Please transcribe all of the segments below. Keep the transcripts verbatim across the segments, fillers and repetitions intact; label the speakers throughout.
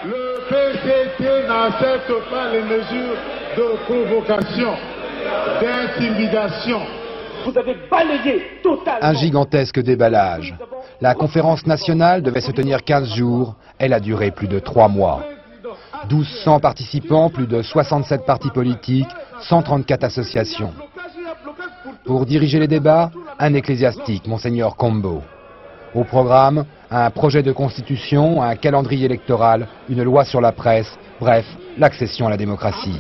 Speaker 1: Le P C T n'accepte pas les mesures de provocation, d'intimidation.
Speaker 2: Vous avez balayé totalement.
Speaker 3: Un gigantesque déballage. La conférence nationale devait se tenir quinze jours. Elle a duré plus de trois mois. mille deux cents participants, plus de soixante-sept partis politiques, cent trente-quatre associations. Pour diriger les débats, un ecclésiastique, Monseigneur Kombo. Au programme, un projet de constitution, un calendrier électoral, une loi sur la presse, bref, l'accession à la démocratie.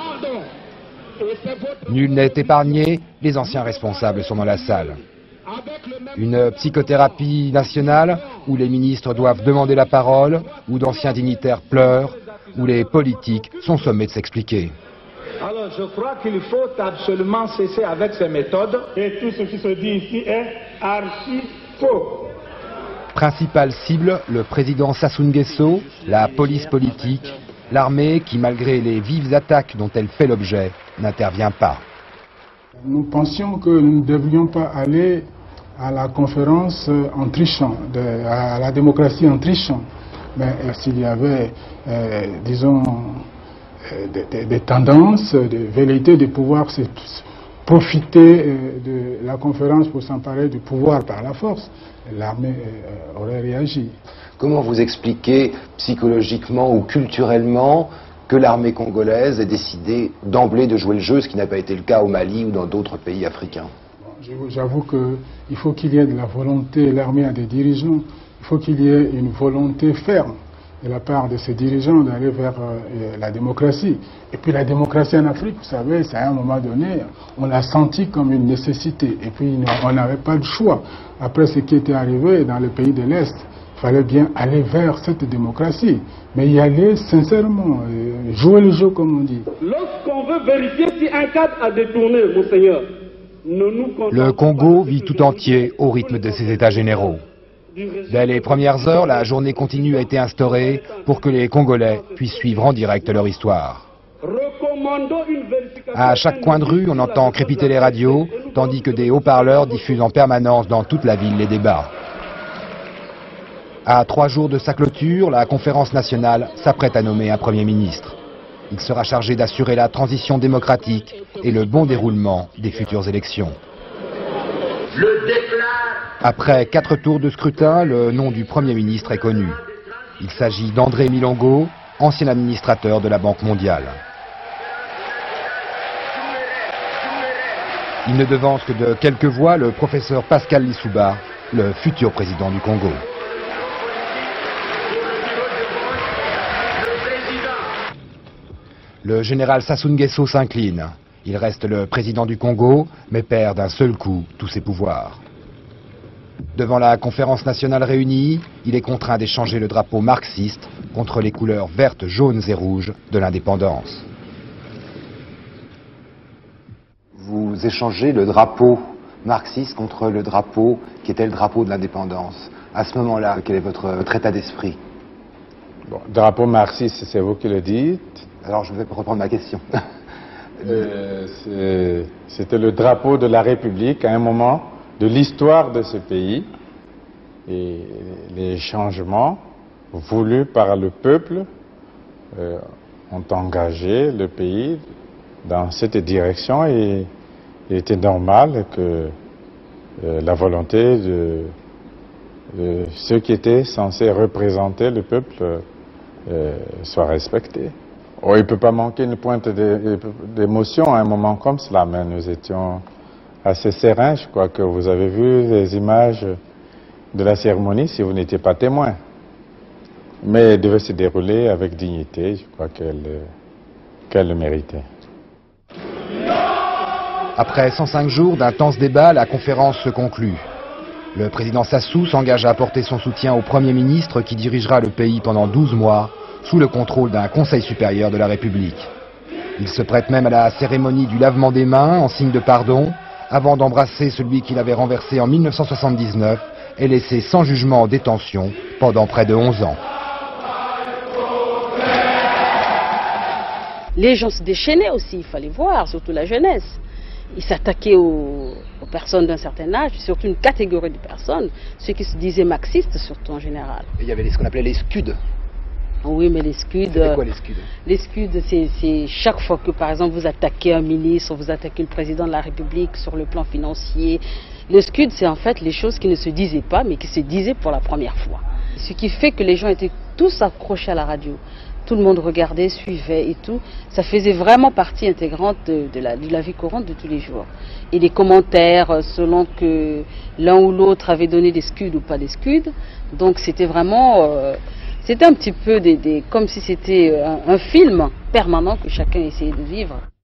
Speaker 3: Nul n'est épargné, les anciens responsables sont dans la salle. Une psychothérapie nationale où les ministres doivent demander la parole, où d'anciens dignitaires pleurent, où les politiques sont sommés de s'expliquer.
Speaker 4: Alors je crois qu'il faut absolument cesser avec ces méthodes.
Speaker 1: Et tout ce qui se dit ici est archi faux.
Speaker 3: Principale cible, le président Sassou Nguesso, la police politique, l'armée qui, malgré les vives attaques dont elle fait l'objet, n'intervient pas.
Speaker 5: Nous pensions que nous ne devrions pas aller à la conférence en trichant, de, à la démocratie en trichant. Mais s'il y avait, euh, disons, euh, des, des, des tendances, des velléités de pouvoir se, profiter euh, de la conférence pour s'emparer du pouvoir par la force, l'armée euh, aurait réagi.
Speaker 6: Comment vous expliquez psychologiquement ou culturellement que l'armée congolaise ait décidé d'emblée de jouer le jeu, ce qui n'a pas été le cas au Mali ou dans d'autres pays africains?
Speaker 5: J'avoue qu'il faut qu'il y ait de la volonté, l'armée a des dirigeants, il faut qu'il y ait une volonté ferme de la part de ces dirigeants d'aller vers euh, la démocratie. Et puis la démocratie en Afrique, vous savez, c'est à un moment donné, on l'a senti comme une nécessité. Et puis on n'avait pas le choix. Après ce qui était arrivé dans les pays de l'Est, il fallait bien aller vers cette démocratie. Mais y aller sincèrement, euh, jouer le jeu comme on dit.
Speaker 2: Lorsqu'on veut vérifier si un cadre a détourné, Monseigneur, ne nous contentons
Speaker 3: Le Congo vit tout entier au rythme de ses états généraux. Dès les premières heures, la journée continue a été instaurée pour que les Congolais puissent suivre en direct leur histoire. À chaque coin de rue, on entend crépiter les radios, tandis que des haut-parleurs diffusent en permanence dans toute la ville les débats. À trois jours de sa clôture, la conférence nationale s'apprête à nommer un Premier ministre. Il sera chargé d'assurer la transition démocratique et le bon déroulement des futures élections.
Speaker 7: Je déclare...
Speaker 3: Après quatre tours de scrutin, le nom du Premier ministre est connu. Il s'agit d'André Milongo, ancien administrateur de la Banque mondiale. Il ne devance que de quelques voix le professeur Pascal Lissouba, le futur président du Congo. Le général Sassou Nguesso s'incline. Il reste le président du Congo, mais perd d'un seul coup tous ses pouvoirs. Devant la conférence nationale réunie, il est contraint d'échanger le drapeau marxiste contre les couleurs vertes, jaunes et rouges de l'indépendance.
Speaker 6: Vous échangez le drapeau marxiste contre le drapeau qui était le drapeau de l'indépendance. À ce moment-là, quel est votre, votre état d'esprit?
Speaker 8: Bon, drapeau marxiste, c'est vous qui le dites.
Speaker 6: Alors je vais reprendre ma question.
Speaker 8: euh, C'était le drapeau de la République à un moment de l'histoire de ce pays, et les changements voulus par le peuple euh, ont engagé le pays dans cette direction, et il était normal que euh, la volonté de, de ceux qui étaient censés représenter le peuple euh, soit respectée. Oh, il ne peut pas manquer une pointe d'émotion à un moment comme cela, mais nous étions assez serein. Je crois que vous avez vu les images de la cérémonie si vous n'étiez pas témoin. Mais elle devait se dérouler avec dignité. Je crois qu'elle qu'elle le méritait.
Speaker 3: Après cent cinq jours d'intenses débats, la conférence se conclut. Le président Sassou s'engage à apporter son soutien au Premier ministre qui dirigera le pays pendant douze mois sous le contrôle d'un Conseil supérieur de la République. Il se prête même à la cérémonie du lavement des mains en signe de pardon, avant d'embrasser celui qu'il avait renversé en mille neuf cent soixante-dix-neuf et laissé sans jugement en détention pendant près de onze ans.
Speaker 9: Les gens se déchaînaient aussi, il fallait voir, surtout la jeunesse. Ils s'attaquaient aux, aux personnes d'un certain âge, surtout une catégorie de personnes, ceux qui se disaient marxistes surtout en général.
Speaker 3: Et il y avait ce qu'on appelait les scuds.
Speaker 9: Oui, mais les scuds...
Speaker 3: C'était quoi les scuds?
Speaker 9: Les scuds, c'est chaque fois que, par exemple, vous attaquez un ministre, vous attaquez le président de la République sur le plan financier. Le scud, c'est en fait les choses qui ne se disaient pas, mais qui se disaient pour la première fois. Ce qui fait que les gens étaient tous accrochés à la radio. Tout le monde regardait, suivait et tout. Ça faisait vraiment partie intégrante de, de, la, de la vie courante de tous les jours. Et les commentaires, selon que l'un ou l'autre avait donné des scuds ou pas des scuds. Donc c'était vraiment... Euh, c'était un petit peu des, des, comme si c'était un, un film permanent que chacun essayait de vivre.